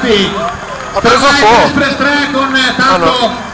ragazzi. Ha preso fuoco. Express 3 con tanto